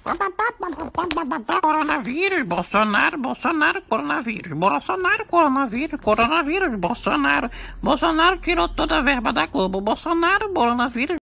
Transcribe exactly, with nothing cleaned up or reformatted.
Coronavírus, Bolsonaro, Bolsonaro, coronavírus, Bolsonaro, coronavírus, coronavírus, Bolsonaro, Bolsonaro tirou toda a verba da Globo, Bolsonaro, coronavírus.